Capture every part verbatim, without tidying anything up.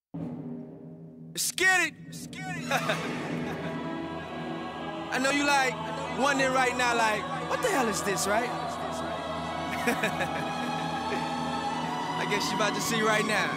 Let's get it. I know you like wondering right now, like, what the hell is this, right? I guess you about to see right now.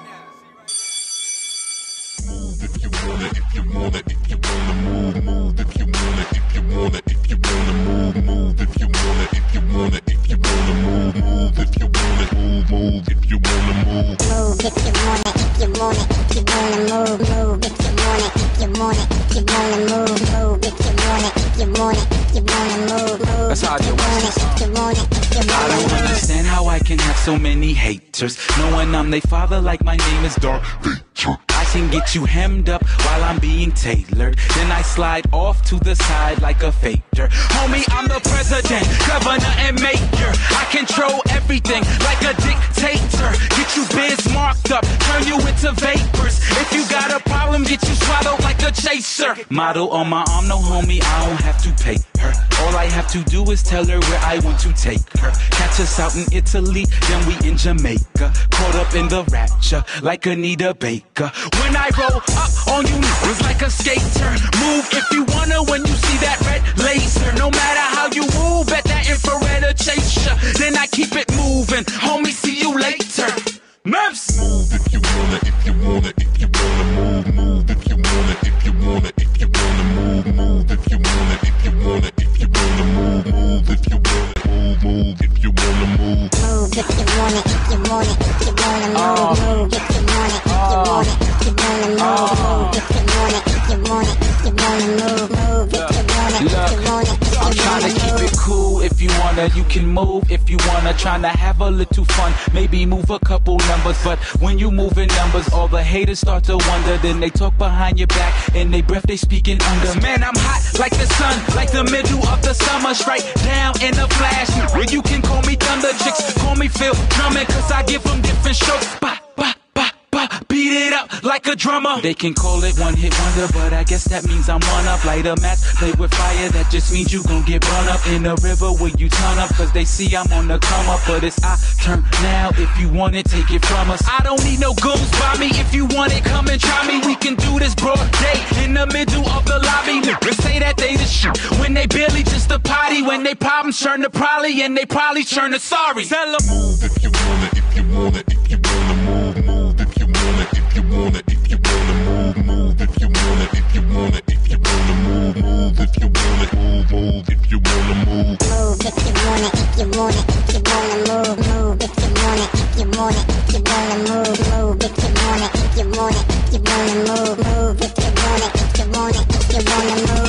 Move if you want it, if you want it, if you wanna move, move if you want it, if you want it, if you wanna move, move if you want it, if you want it, if you wanna move, move if you want it, move, move if you wanna move. Move if you want it, if you want it, if you wanna move, move if you want it, if you want it, if you wanna move, move if you want it, if you want it, if you wanna move, move. That's how I do it. If you want it, if you want it, I don't understand how I can have so many haters, knowing I'm they father like my name is Darth Vader. I can get you hemmed up while I'm being tailored, then I slide off to the side like a fader. Homie, I'm the president, governor, and mayor. I control everything like a dictator. Get you biz marked up, turn you into vapors. If you got a problem, get you swallowed like a chaser. Model on my arm, no homie, I don't have to pay her. All I have to do is tell her where I want to take her. Catch us out in Italy, then we in Jamaica. Caught up in the rapture like Anita Baker. When I roll up on you, it's like a skater. Move if you wanna when you see that red laser. No matter how you move, at that infrared will chase ya. Then I keep it moving, homie, see you later. Mavs! Move if you want it, if you want it, if you wanna move, move if you want it, if you want it, if you wanna move, move if you want it, if you want it, if you wanna move, move if you want it, move, move if you wanna move. move if you want it, if you want it, if you wanna move, move if you want it, if you want it, if you wanna move, move if you want it, if you want it, if you wanna move, move if you want it, if you want it, if you I'm trying to wanna keep move. it cool. If you wanna, you can move. If you wanna, trying to have a little fun. Maybe move a couple numbers. But when you move in numbers, all the haters start to wonder. Then they talk behind your back, and they breath they speaking under. Man, I'm hot like the sun, like the middle of the summer. Straight down in a flash. You can call me Thunder, chicks call me Phil Drummond, cause I give them different strokes. Bah, bah, bah, bah. Beat it up like a drummer. They can call it one hit wonder, but I guess that means I'm one up. Light a match, play with fire, that just means you gon' get burned up in the river where you turn up, cause they see I'm on the come up. But it's our turn now, if you want it, take it from us. I don't need no goons by me, if you want it, come and try me. We can do this broad day, in the middle of the lobby. Niggas say that they the shit, when they barely just a potty. When they problems turn to probably, and they probably turn to sorry. Tell them. Move if you want it, if you want it, if you wanna move, move if you want it, if you want it, if you wanna move, move if you want it, if you want it, if you wanna move, move if you want it, move, move if you wanna move. Move if you want it, if you want it, if you wanna move, move if you want it, if you want it, if you wanna move, move if you want it, if you want it, if you wanna move, move if you want it, if you want it, if you wanna move.